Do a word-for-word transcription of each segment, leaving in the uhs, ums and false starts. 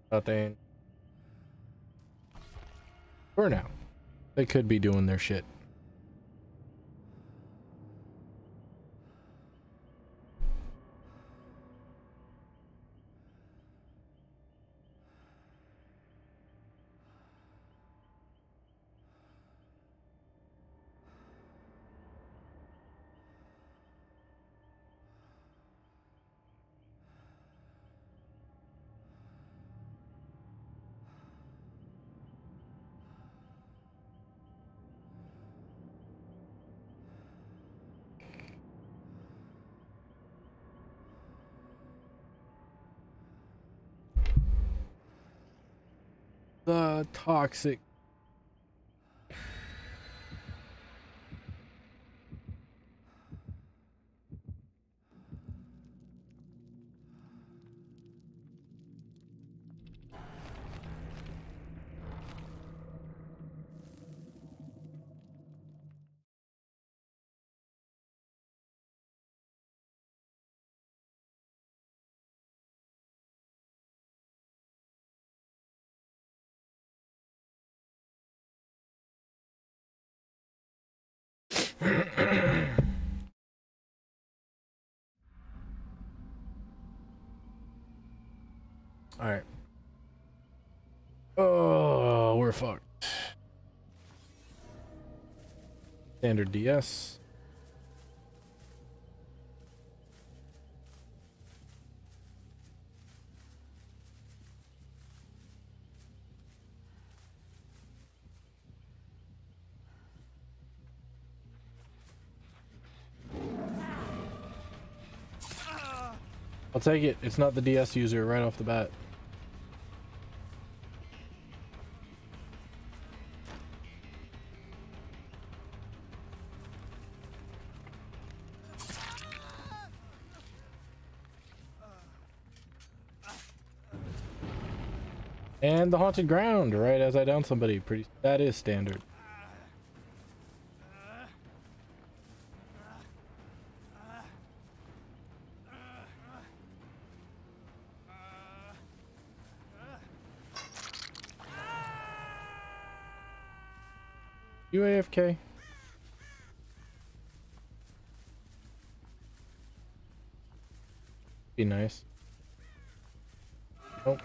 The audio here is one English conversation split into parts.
Nothing. For now. They could be doing their shit. The toxic. All right. Oh, we're fucked. Standard D S. I'll take it. It's not the D S user right off the bat. And the haunted ground, right as I down somebody. Pretty. That is standard. You A F K? Be nice. Nope.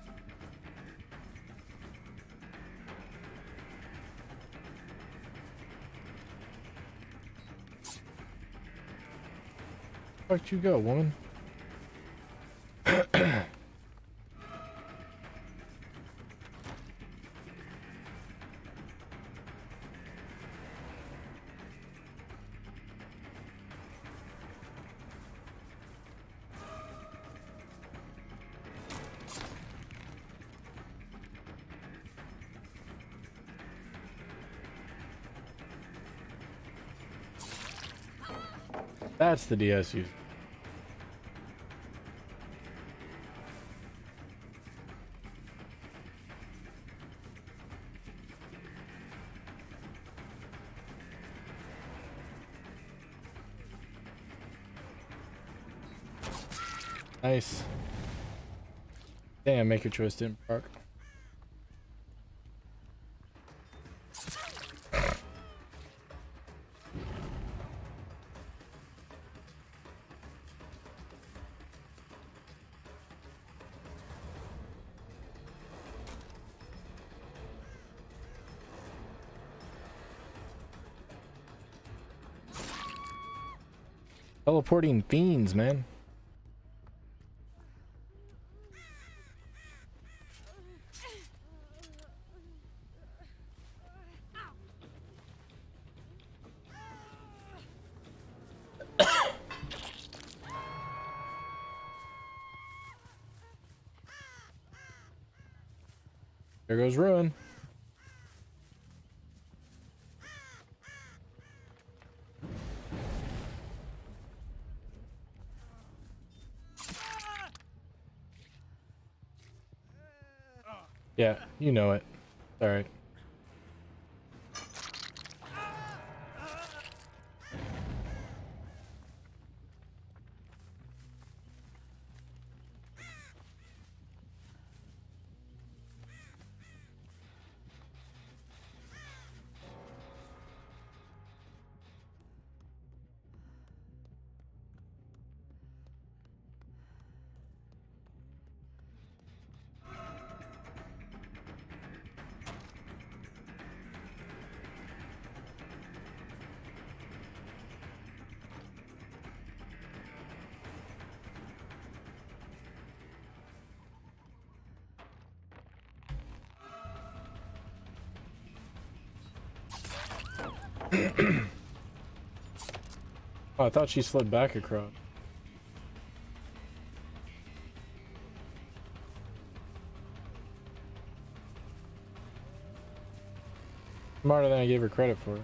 Where'd you go, woman? That's the D S user. Nice. Damn, make your choice didn't park. Teleporting fiends, man. There goes Ruin. Yeah, you know it. All right. Oh, I thought she slid back across. Smarter than I gave her credit for.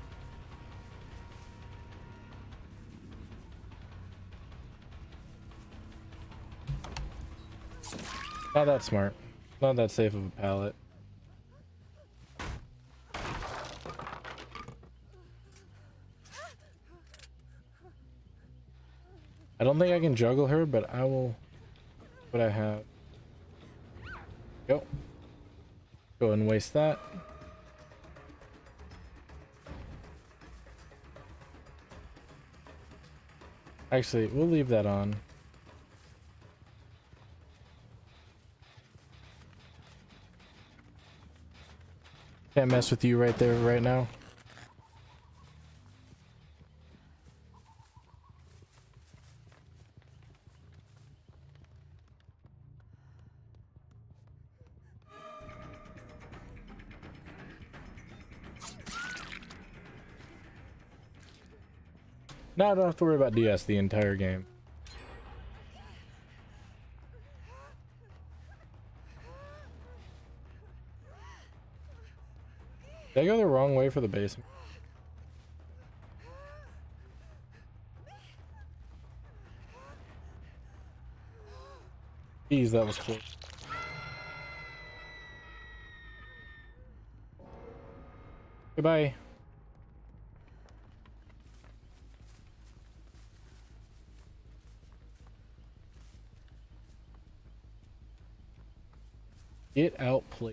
Not that smart. Not that safe of a pallet. I don't think I can juggle her, but I will. What I have. Go. Go ahead and waste that. Actually, we'll leave that on. Can't mess with you right there, right now. Now I don't have to worry about D S the entire game. Did I go the wrong way for the basement? Jeez, that was close. Goodbye. Get out, please.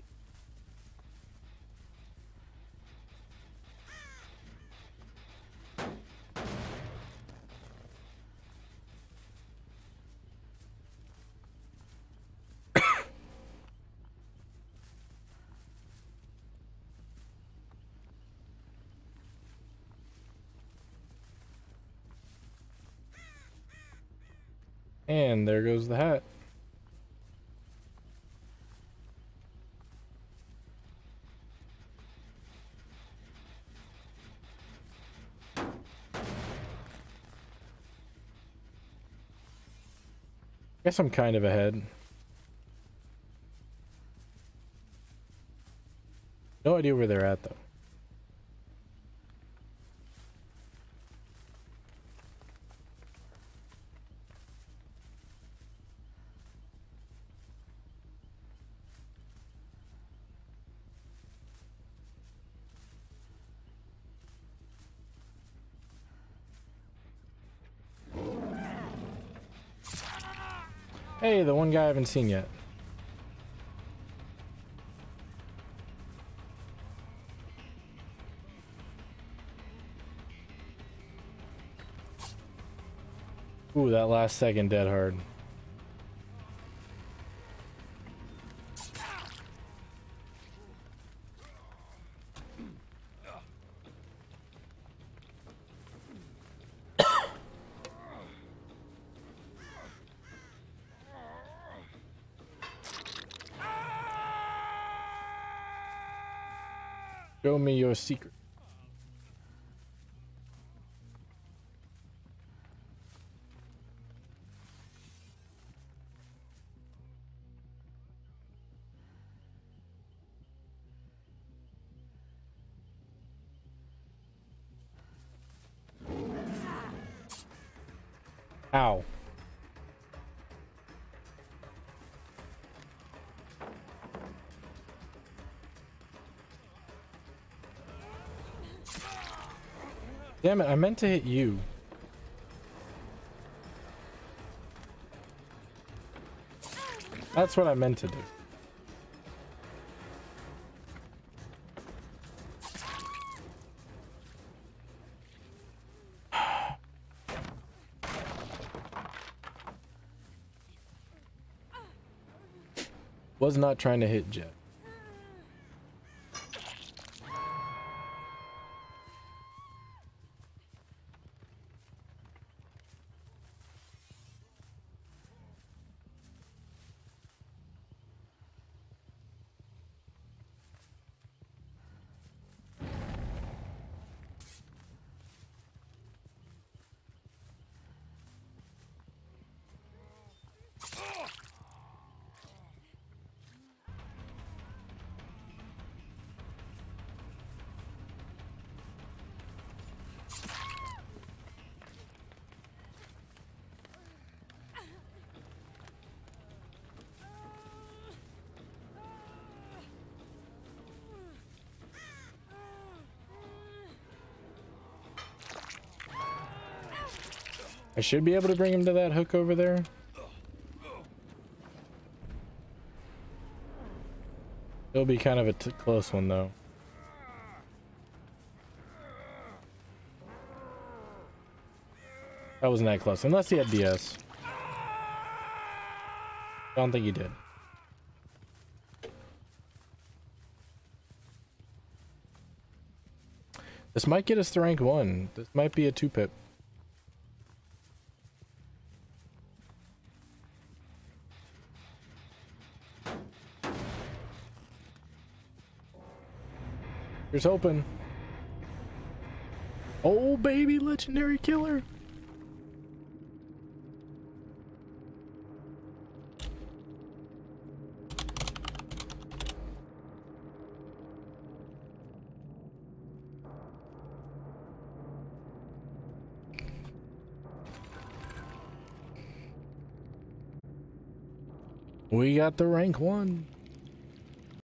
And there goes the hat. Guess I'm kind of ahead. No idea where they're at though. Hey, the one guy I haven't seen yet. Ooh, that last second dead hard. Show me your secret. Ow. Damn it, I meant to hit you. That's what I meant to do. Was not trying to hit Jet. I should be able to bring him to that hook over there. It'll be kind of a t close one though. That wasn't that close, unless he had D S. Don't think he did. This might get us to rank one. This might be a two pip. Here's hoping. Oh baby, legendary killer. We got the rank one.